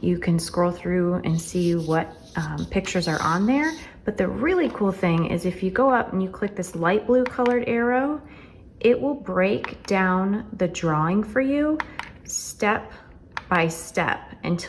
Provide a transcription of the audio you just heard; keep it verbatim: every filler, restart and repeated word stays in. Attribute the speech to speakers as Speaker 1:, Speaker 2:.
Speaker 1: you can scroll through and see what um, pictures are on there. But the really cool thing is if you go up and you click this light blue colored arrow, it will break down the drawing for you step by step until